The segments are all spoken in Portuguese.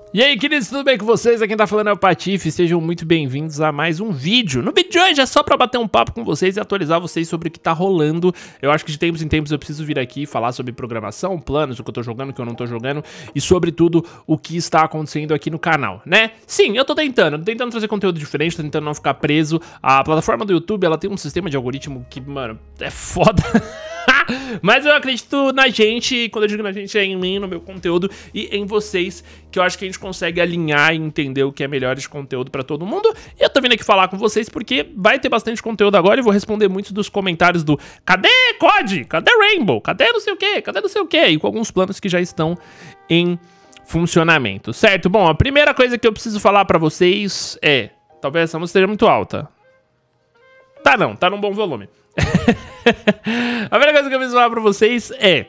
E aí, queridos, tudo bem com vocês? Aqui quem tá falando é o Patife, sejam muito bem-vindos a mais um vídeo. No vídeo de hoje é só pra bater um papo com vocês e atualizar vocês sobre o que tá rolando. Eu acho que de tempos em tempos eu preciso vir aqui falar sobre programação, planos, o que eu tô jogando, o que eu não tô jogando e sobre tudo o que está acontecendo aqui no canal, né? Sim, eu tô tentando trazer conteúdo diferente, tô tentando não ficar preso. A plataforma do YouTube, ela tem um sistema de algoritmo que, mano, é foda. Mas eu acredito na gente, e quando eu digo na gente é em mim, no meu conteúdo e em vocês, que eu acho que a gente consegue alinhar e entender o que é melhor de conteúdo pra todo mundo. E eu tô vindo aqui falar com vocês porque vai ter bastante conteúdo agora e vou responder muitos dos comentários do cadê COD? Cadê Rainbow? Cadê não sei o que? Cadê não sei o que? E com alguns planos que já estão em funcionamento, certo? Bom, a primeira coisa que eu preciso falar pra vocês é... Talvez essa música esteja muito alta. Tá não, tá num bom volume. A primeira coisa que eu preciso falar pra vocês é...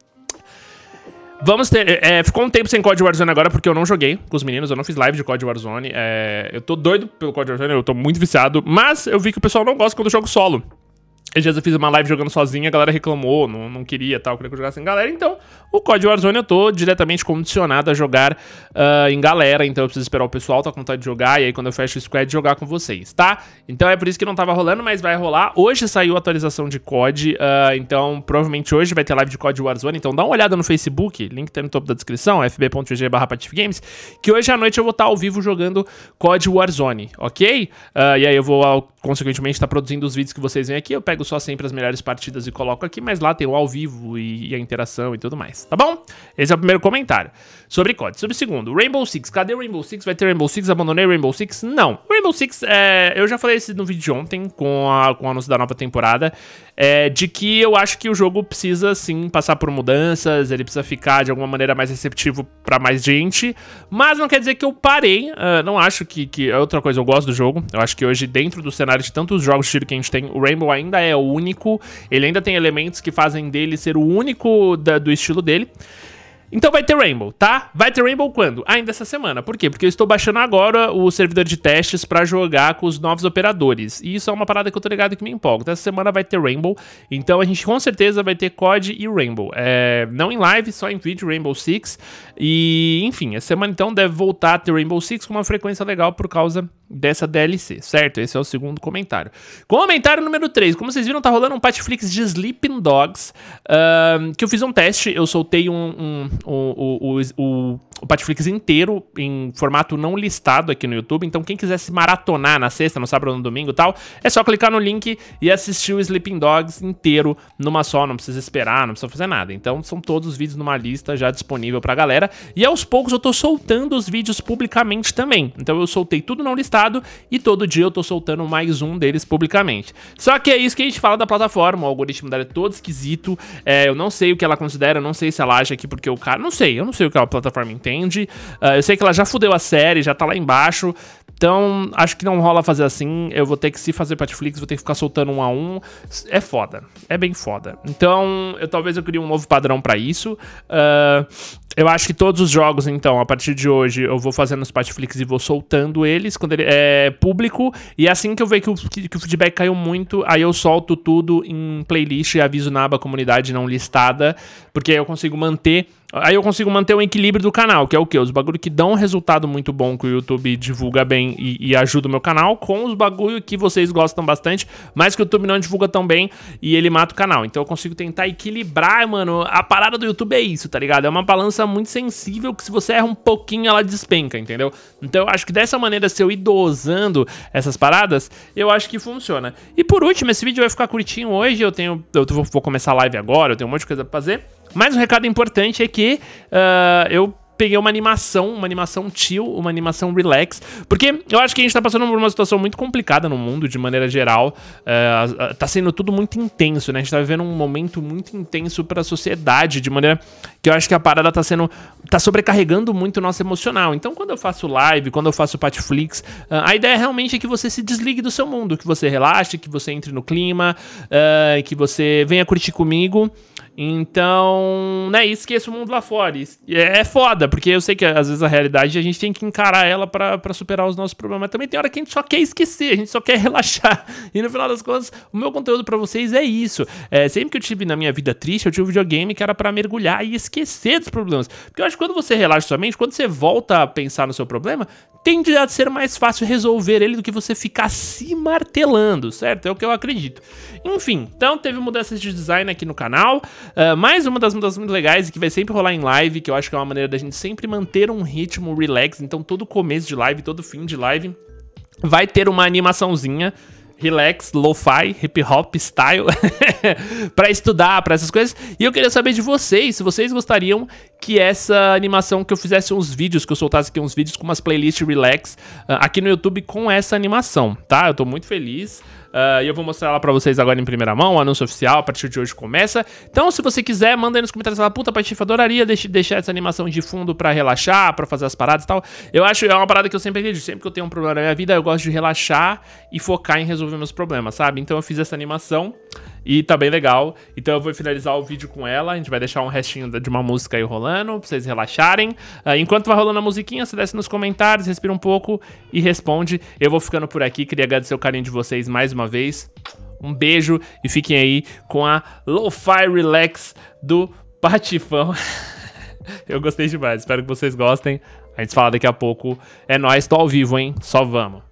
Vamos ter... ficou um tempo sem COD Warzone agora porque eu não joguei com os meninos, eu não fiz live de COD Warzone. Eu tô doido pelo COD Warzone, eu tô muito viciado, mas eu vi que o pessoal não gosta quando eu jogo solo. Esses dias eu fiz uma live jogando sozinho, a galera reclamou, não queria tal, queria que eu jogasse em galera. Então, o COD Warzone eu tô diretamente condicionado a jogar em galera. Então eu preciso esperar o pessoal tá com vontade de jogar. E aí quando eu fecho o squad, jogar com vocês, tá? Então é por isso que não tava rolando, mas vai rolar. Hoje saiu a atualização de COD. Então provavelmente hoje vai ter live de COD Warzone. Então dá uma olhada no Facebook, link tá no topo da descrição, fb.gg/patifgames, que hoje à noite eu vou estar ao vivo jogando COD Warzone, ok? E aí eu vou, consequentemente, estar produzindo os vídeos que vocês veem aqui. Eu pego só sempre as melhores partidas e coloco aqui, mas lá tem o ao vivo e a interação e tudo mais, tá bom? Esse é o primeiro comentário sobre COD. Sobre o segundo, Rainbow Six. Cadê o Rainbow Six? Vai ter Rainbow Six? Abandonei o Rainbow Six? Não. O Rainbow Six, eu já falei isso no vídeo de ontem, com o anúncio da nova temporada, de que eu acho que o jogo precisa, sim, passar por mudanças, ele precisa ficar, de alguma maneira, mais receptivo pra mais gente, mas não quer dizer que eu parei, não acho que é outra coisa, eu gosto do jogo, eu acho que hoje, dentro do cenário de tantos jogos de tiro que a gente tem, o Rainbow ainda é o único, ele ainda tem elementos que fazem dele ser o único do estilo dele. Então vai ter Rainbow, tá? Vai ter Rainbow quando? Ainda essa semana. Por quê? Porque eu estou baixando agora o servidor de testes pra jogar com os novos operadores. E isso é uma parada que eu tô ligado que me empolga. Então essa semana vai ter Rainbow. Então a gente com certeza vai ter COD e Rainbow. Não em live, só em vídeo, Rainbow Six. E enfim, essa semana então deve voltar a ter Rainbow Six com uma frequência legal por causa dessa DLC, certo? Esse é o segundo comentário. Comentário número 3. Como vocês viram, tá rolando um Patflix de Sleeping Dogs, que eu fiz um teste, eu soltei o Patflix inteiro em formato não listado aqui no YouTube, então quem quiser se maratonar na sexta, no sábado ou no domingo e tal, é só clicar no link e assistir o Sleeping Dogs inteiro numa só, não precisa esperar, não precisa fazer nada. Então são todos os vídeos numa lista já disponível pra galera, e aos poucos eu tô soltando os vídeos publicamente também. Então eu soltei tudo não listado e todo dia eu tô soltando mais um deles publicamente. Só que é isso que a gente fala da plataforma, o algoritmo dela é todo esquisito, eu não sei o que ela considera, eu não sei se ela acha que porque o cara... eu não sei o que a plataforma entende, eu sei que ela já fudeu a série, já tá lá embaixo, então acho que não rola fazer assim, eu vou ter que, se fazer Patflix, vou ter que ficar soltando um a um, é foda, é bem foda. Então talvez eu crie um novo padrão pra isso. Eu acho que todos os jogos, então, a partir de hoje, eu vou fazendo os Patflix e vou soltando eles quando ele é público. E assim que eu ver que o feedback caiu muito, aí eu solto tudo em playlist e aviso na aba comunidade não listada, porque aí eu consigo manter... um equilíbrio do canal, que é o quê? Os bagulho que dão um resultado muito bom, que o YouTube divulga bem e ajuda o meu canal, com os bagulho que vocês gostam bastante, mas que o YouTube não divulga tão bem e ele mata o canal. Então eu consigo tentar equilibrar, mano. A parada do YouTube é isso, tá ligado? É uma balança muito sensível que se você erra um pouquinho, ela despenca, entendeu? Então eu acho que dessa maneira, se eu ir dosando essas paradas, eu acho que funciona. E por último, esse vídeo vai ficar curtinho hoje, eu vou começar a live agora, eu tenho um monte de coisa pra fazer. Mas um recado importante é que eu peguei uma animação chill, uma animação relax, porque eu acho que a gente tá passando por uma situação muito complicada no mundo, de maneira geral, tá sendo tudo muito intenso, né? A gente tá vivendo um momento muito intenso pra sociedade, de maneira que eu acho que a parada tá sobrecarregando muito o nosso emocional. Então quando eu faço live, quando eu faço Patflix, a ideia realmente é que você se desligue do seu mundo, que você relaxe, que você entre no clima, que você venha curtir comigo. Então, né, esqueça o mundo lá fora. E é foda, porque eu sei que às vezes a realidade a gente tem que encarar ela pra superar os nossos problemas. Mas também tem hora que a gente só quer esquecer, a gente só quer relaxar. E no final das contas, o meu conteúdo pra vocês é isso. Sempre que eu tive na minha vida triste, eu tinha um videogame que era pra mergulhar e esquecer dos problemas. Porque eu acho que quando você relaxa sua mente, quando você volta a pensar no seu problema, tende a ser mais fácil resolver ele do que você ficar se martelando, certo? É o que eu acredito. Enfim, então teve mudanças de design aqui no canal. Mais uma das mudanças muito legais e que vai sempre rolar em live, que eu acho que é uma maneira da gente sempre manter um ritmo relax. Então todo começo de live, todo fim de live vai ter uma animaçãozinha relax, lo-fi, hip-hop style pra estudar, pra essas coisas. E eu queria saber de vocês, se vocês gostariam que essa animação, que eu fizesse uns vídeos, que eu soltasse aqui uns vídeos com umas playlists relax aqui no YouTube com essa animação, tá? Eu tô muito feliz. E eu vou mostrar ela pra vocês agora em primeira mão, o anúncio oficial, a partir de hoje começa. Então, se você quiser, manda aí nos comentários, fala, puta, Patife, adoraria deixar essa animação de fundo pra relaxar, pra fazer as paradas e tal. Eu acho, é uma parada que eu sempre acredito, sempre que eu tenho um problema na minha vida, eu gosto de relaxar e focar em resolver meus problemas, sabe? Então eu fiz essa animação e tá bem legal. Então eu vou finalizar o vídeo com ela, a gente vai deixar um restinho de uma música aí rolando, pra vocês relaxarem. Enquanto vai rolando a musiquinha, você desce nos comentários, respira um pouco e responde. Eu vou ficando por aqui, queria agradecer o carinho de vocês mais uma vez. Um beijo e fiquem aí com a Lo-Fi Relax do Patifão. Eu gostei demais, espero que vocês gostem. A gente se fala daqui a pouco. É nóis, tô ao vivo, hein? Só vamos.